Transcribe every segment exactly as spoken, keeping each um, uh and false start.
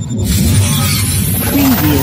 Preview.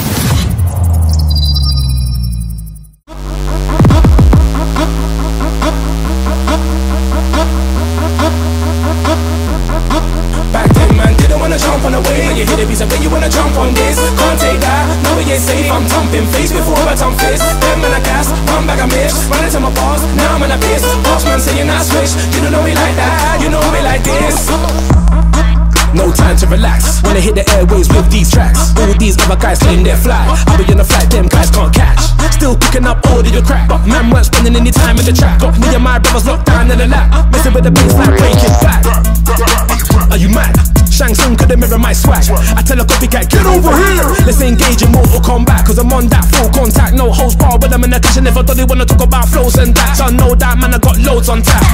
Back then man didn't wanna jump on the wave. When you hit the beats I bet you wanna jump on this. Can't take that, no it ain't safe. I'm thumping face before I thump fist. Then man I gas, one bag of mix. Running to my balls, now I'm on a piss. Boss man saying I switch. You don't know me like that, you know me like this. No time to relax, wanna hit the airways with these tracks. All these other guys claim they're fly, I'll be on the flight, them guys can't catch. Still picking up all of your crap, but man weren't spending any time in the track. Got me and my brothers locked down in the lap, messing with the bass like breaking back. Are you mad? Shang Tsung couldn't mirror my swag. I tell a copycat, get over here. Let's engage in Mortal Kombat, cause I'm on that full contact. No holds bar, but I'm in the kitchen. Never thought they wanna talk about flows and that. So I know that man, I got loads on tap.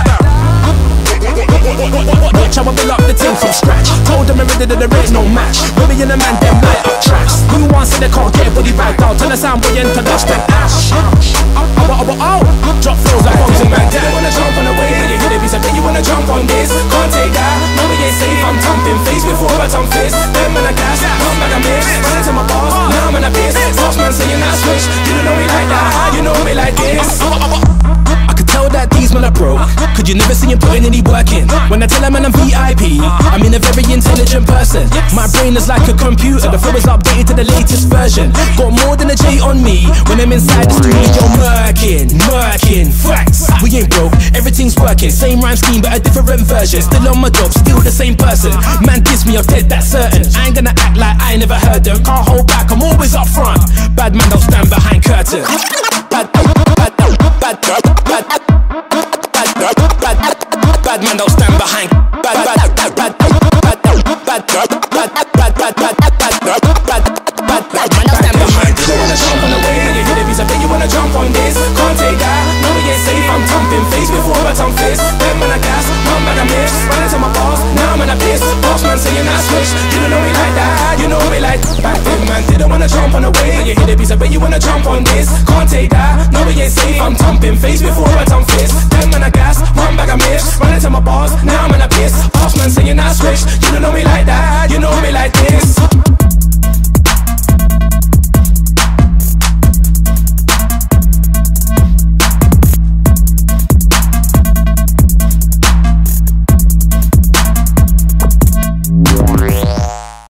Watch how I build up the team from scratch. Told them already that there is no match. Willie and the man, them light up tracks. Who wants to say they can't get a body back down? Tell the sound boy into dust and ash. Oh, oh, oh, oh. Drop flows like bombs and man. Didn't wanna jump on the wave. When you hear the beats, I bet you wanna jump on this. Can't take that, no it ain't safe. I'm thumping face before I thump fist. Then man I gas, one bag of mix. Running to my balls, now I'm in a piss. Boss man saying I switch. You don't know me like that, you know me like this. I could tell that these men are broke. Could you never see him putting any work in? When I tell them man I'm V I P, I mean a very intelligent person. My brain is like a computer, the flow is updated to the latest version. Got more than a J on me when I'm inside the studio murking, murking. Facts, we ain't broke, everything's working. Same rhyme scheme but a different version. Still on my job, still the same person. Man diss me, I'm dead, that's certain. I ain't gonna act like I never heard them. Can't hold back, I'm always up front. Bad man don't stand behind curtains. Bad, bad, bad, bad, bad, bad, bad, bad, bad man don't stand behind. Bad, bad, bad, bad, bad, bad, bad, bad, bad, bad, bad, bad, bad, bad man don't stand behind. You wanna jump on the wave, when you hear the beats, I bet you wanna jump on this. Can't take that, no it ain't safe. I'm thumping face before I thump fist. Then man I gas, one bag of mix. Running to my balls, now I'm in a piss. Boss man saying I switch. You don't know me like that, you know me like. Back then man didn't wanna jump on the wave. When you hear the beats, I bet you wanna jump on this. Can't take that, no it ain't safe. I'm thumping face before I thump fist. Then man I gas, one bag of mix. Running to my balls, now I'm in a piss. Boss man saying I switch. You don't know me like that, you know me like this.